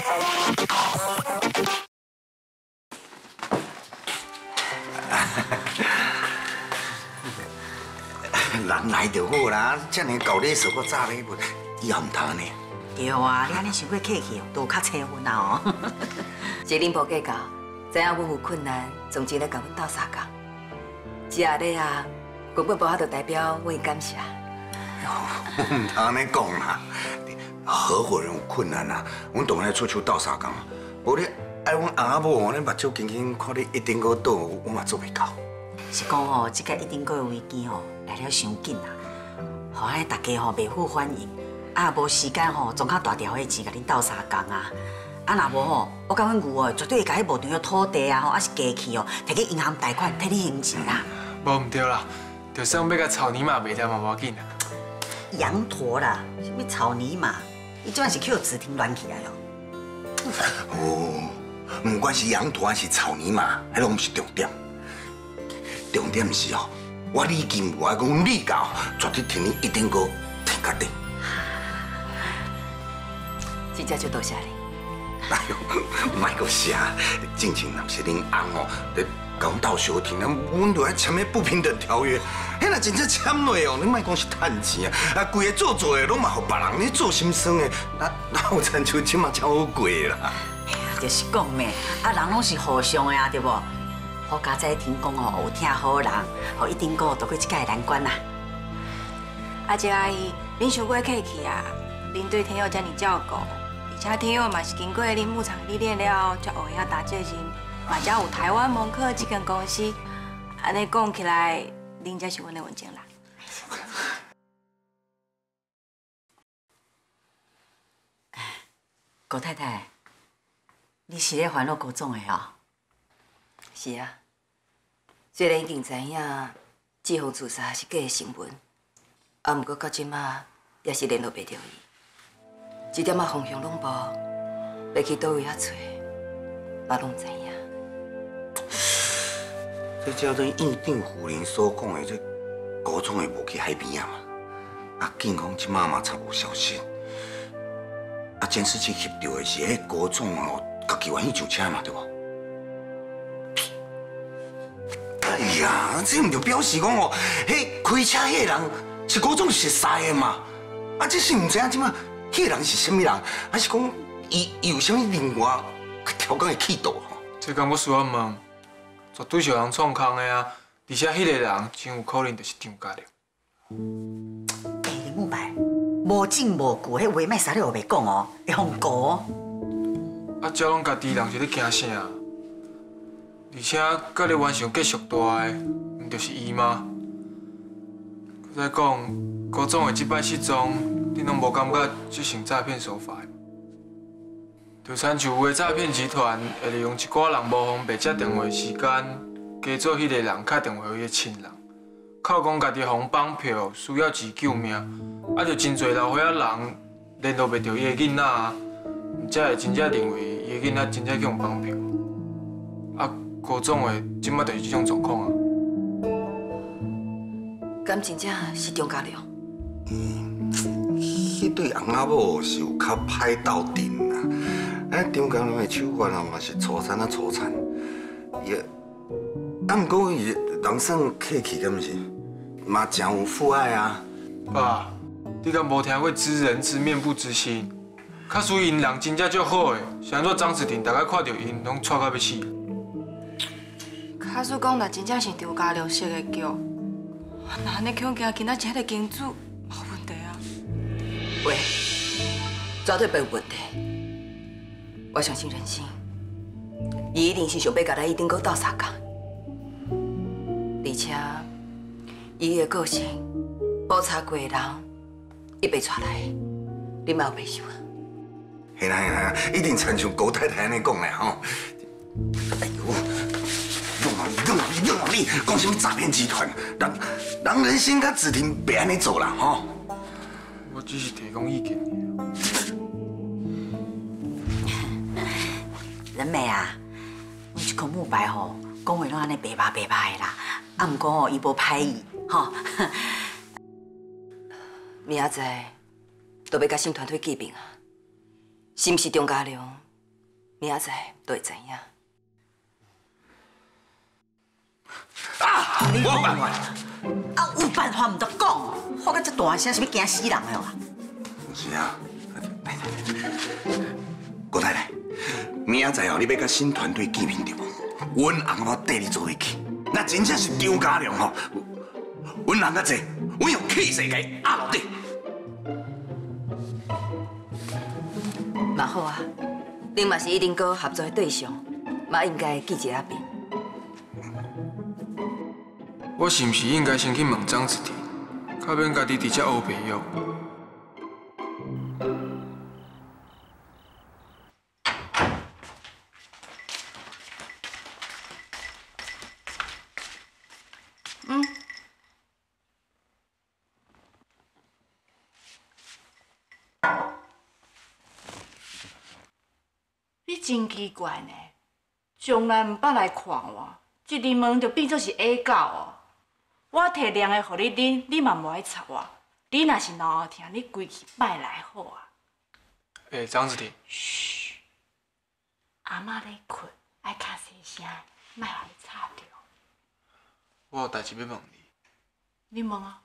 人来就好啦，遮尔高礼数，我早礼物，以后唔通安尼。 对啊，你安尼想过客气哦，都较催婚啊哦。 是恁无计较，知影阮有困难，总之来甲阮斗相共。这下日啊，根本无法度代表阮感谢。 我唔通安尼讲啦，合伙人有困难啊，阮当然出手斗相共。无你爱阮翁仔某，你目睭紧紧看你一定个倒，我嘛做袂到。 是讲吼，这个一定个危机吼来了伤紧啦，好安尼大家吼袂赴欢迎，啊无时间吼总较大条的钱甲恁斗相共啊，啊若无吼，我甲阮牛哦绝对会甲迄无场的土地啊吼，还是家器哦，摕去银行贷款替你还钱啦。 无唔对啦，就算要甲草泥马卖掉嘛无要紧啦。 羊驼啦，什么草泥马，伊即摆是去纸停乱起来哦。 哦，不管是羊驼还是草泥马，迄拢毋是重点。重点是哦，我李金武爱讲李教，绝对替你一定个挺甲定。 真正就多谢你。 哎呦，莫个谢，正经若是恁翁哦，咧甲阮斗相挺，阮就爱签迄不平等条约。迄若真正签落哦，你莫讲是趁钱啊，规个做的拢嘛，互别人咧做心酸的，哪有亲像即马才好过啦？ 哎呀，就是讲咩，啊人拢是互相的啊，对无？好佳哉听讲哦，有听好人，好一定过渡过这个难关啦。 阿姐阿姨，恁伤过客气啊，恁对天佑遮尔照顾，而且天佑嘛是经过恁牧场历练了，才学会晓打这人，嘛才有台湾蒙克这间公司。安尼讲起来，恁才是阮的文静啦。 高太太，你是咧烦恼高总的哦？ 是啊，虽然已经知影志宏自杀是假的新闻，啊，不过到即马也是联络袂到伊，一点仔方向拢无，要去倒位遐找，嘛拢唔知影。 这照咱院长夫人所讲的，这高总会无去海边啊嘛？啊，警方即马嘛差无消息。啊，监视器翕到的是迄高总哦，家己愿意上车嘛，对无？哎呀，这唔就表示讲哦，迄开车迄个人是高总熟识的嘛？啊，只是唔知影即马迄个人是啥物人，还是讲伊有啥物另外挑工的企图吼？ 这间我需要问，绝对是有人创空的啊！而且迄个人真有可能就是张家良。 哎，林慕白，无证无据，迄话莫三了后袂讲哦，会放过哦。 啊，照拢家己人是咧惊啥？而且，甲你完想继续大的，毋就是伊吗？再讲，高总的即摆失踪，你拢无感觉这是诈骗手法？就亲像有个诈骗集团会利用一寡人无方便接电话的时间，假做迄个人打电话给伊的亲人，靠讲家己互绑票，需要钱救命，啊，就真侪老岁仔人联络袂到伊的囡仔，才会真正认为伊的囡仔真正去互绑票。啊，高总的即摆就是这种状况啊。 敢真正是张家良？ 迄对翁仔某是有较歹斗阵啦。张家良的手法啊嘛是粗残啊粗残，伊啊，毋过伊人算客气，敢毋是？嘛真有父爱啊。 爸，你敢无听过知人知面不知心？较属因人真正足好的，是安怎张子婷大概看到因拢错到要死。 假使讲，若真正是张家良设的局，那安尼恐惊今仔日迄个金主无问题啊。 喂，绝对没有问题。我相信人心，伊一定是想要甲咱一定阁斗相共，而且伊的个性，无查过的人，伊被抓来，你莫有袂想啊？ 嘿啦嘿啦，一定亲像高太太安尼讲的吼。哎呦，用你，讲什么诈骗集团？人人心甲子婷别安尼做啦吼。 我只是提供意见。 人美啊，我这个慕白吼，讲话拢安尼白白的啦，啊，毋过吼伊无歹意吼。 明仔载都要甲新团队见面啊，是毋是张家良明仔载就会知影。 我有办法。 啊，有办法唔得讲，发到这大声，是要惊死人的哇！ 是啊，郭太太，明仔载哦，你要甲新团队见面对无？阮翁某带你做伙去，那真正是张家良吼，阮人较济，阮用气势甲伊压落底。 嘛好啊，恁嘛是一定哥合作的对象，嘛应该记一下面。 我是毋是应该先去问张子婷，较免家己直接乌白药？ 你真奇怪呢，从来唔捌来看我，一入门就变做是A狗哦。我摕凉的互你啉，你嘛无爱插我。你若是脑后疼，你规气摆来好啊。 张子婷， 嘘，阿嬷咧困，爱较细声，莫互伊吵着。 我有代志要问你。 你问啊？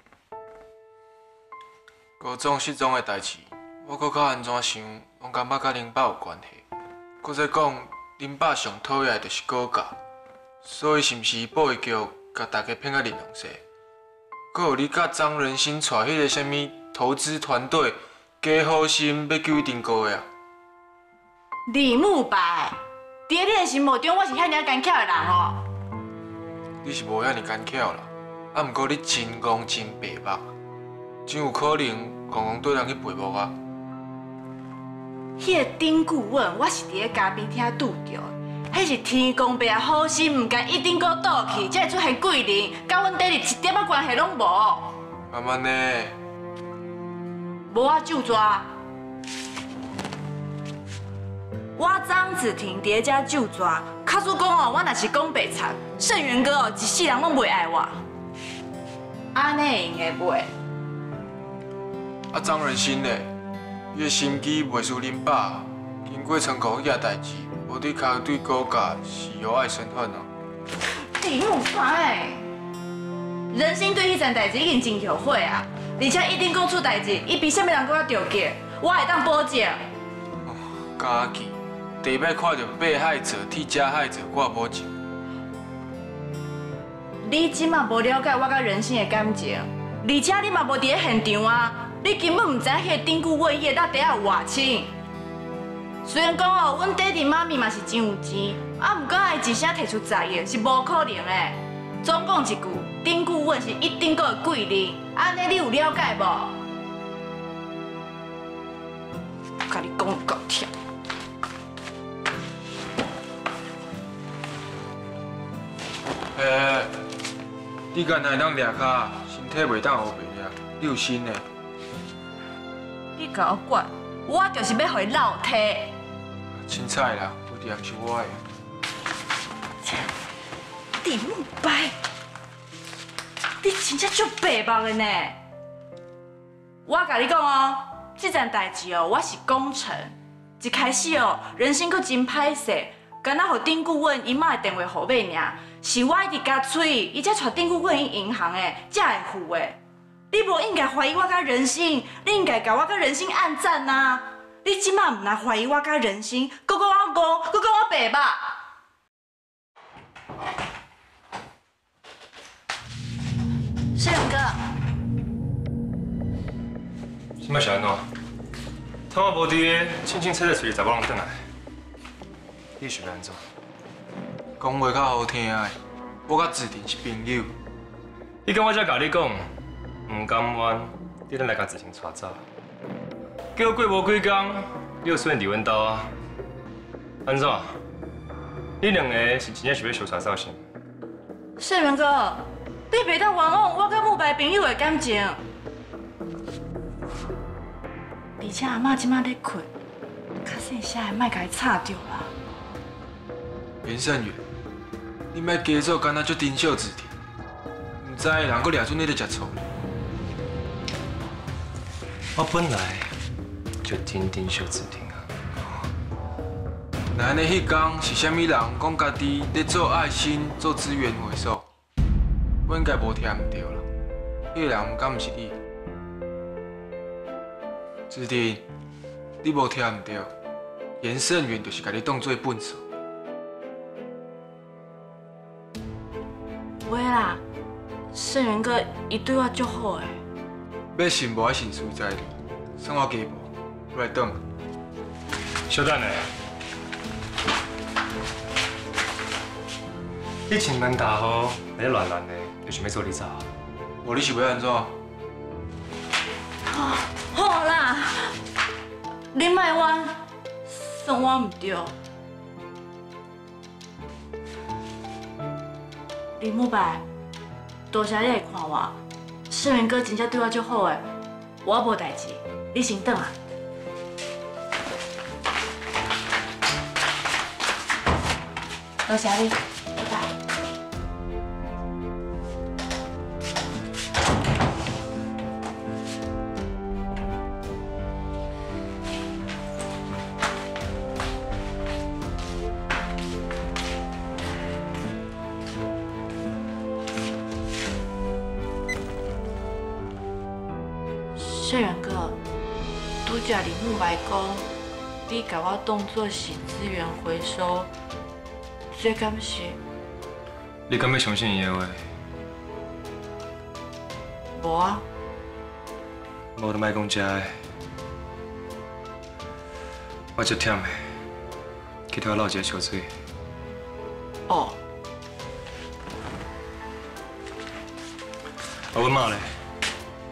高中失踪的代志，我搁较安怎想，拢感觉甲恁爸有关系。搁再讲，恁爸上讨厌的就是股价，所以是毋是保育局甲大家骗到林龙西？搁有你甲张仁兴带迄个什么投资团队，加好心要救伊丁哥的啊？ 李慕白，伫你的心目中，我是遐尔干巧的人哦。 你是无遐尼干巧啦，啊，毋过你真戆真白目，真有可能戆对人去陪幕啊！ 迄个丁顾问，我是伫咧嘉宾厅拄着的，迄是天公伯好心，唔甲一丁哥倒去，才会出现贵人，甲阮爹哋一点仔关系拢无。 慢慢呢， 无我就抓。我张子婷伫咧遮就抓，卡叔讲哦，我若是讲白贼，盛元哥哦，一世人拢袂爱我。安尼会用的袂？ 啊，张仁兴呢？伊的心机袂输恁爸，经过参考遐代志，无伫卡对股价是有爱身份啊。 李慕白，人心对迄件代志已经真后悔啊！而且一定讲出代志，伊比啥物人搁较着急，我会当保证。 假气，第一摆看到被害者替加害者挂保证。 你即马无了解我甲人心的感情，而且你嘛无伫咧现场啊，你根本唔知迄个丁顾问伊的底下有偌清。虽然讲哦，阮爹哋妈咪嘛是真有钱，啊，毋过爱一声提出在意是无可能的。总讲一句，丁顾问是一定个贵人，安尼你有了解无？甲你讲够忝。 你敢会当抓骹，身体袂当乌白呀？你有心呢？ 你甲我管，我就是要互伊落体。 凊彩啦，有点是我的。 李慕白，你真正足白目的呢！我甲你讲哦，这件代志哦，我是功臣。一开始哦，人生佫真歹势，干那互丁顾问伊妈的电话号码尔，是我一直夹嘴，伊才带丁顾问去银行的，才会付的。你无应该怀疑我甲人心，你应该甲我甲人心暗赞啊！你即马唔来怀疑我甲人心，佫讲我戆，佫讲我白目。世勇哥， 什么是安怎？他妈无伫个，轻轻踩在水里，查某人转来。你想要安怎？ 讲话较好听的，我甲志婷是朋友。 你跟我才甲你讲，唔甘愿，你咱来甲志婷带走。叫过无几工，你就出现伫阮兜啊？安怎？你两个是真正想要相带走是？ 世勇哥，你袂当冤枉我甲慕白朋友的感情。而且阿嬷即马咧困，较细声的，莫甲伊吵着啦。 袁善元，你莫假做干那足珍惜志婷，唔知人佫掠准你咧食醋。 我本来就天天惜志婷啊。 那安尼迄天是啥物人讲家己咧做爱心、做资源回收？我应该无听唔对啦。迄个人敢毋是你？子弟，你无听唔对，严胜元就是甲你当做笨手。 袂啦，胜元哥伊对我足好诶。 要信无爱信谁知哩？算我家无，我来等。 小等下，你穿门大好，来乱乱的，就想要做你咋？ 无你是要安怎？ 好啦，你卖我，算我唔对。林慕白，多谢你会看我，胜元哥真正对我足好诶，我无代志，你先等啊。多谢你，拜拜。胜元哥，拄则林慕白讲，你甲我当作是资源回收，这敢是？ 你敢要相信伊的话？ 无啊。 无就莫讲这个。我足忝的，去替我捞一个烧水。 哦。 啊，阮妈咧？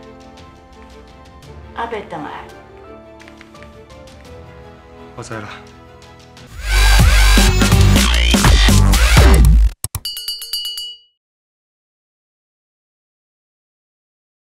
还袂转来。 我知啦。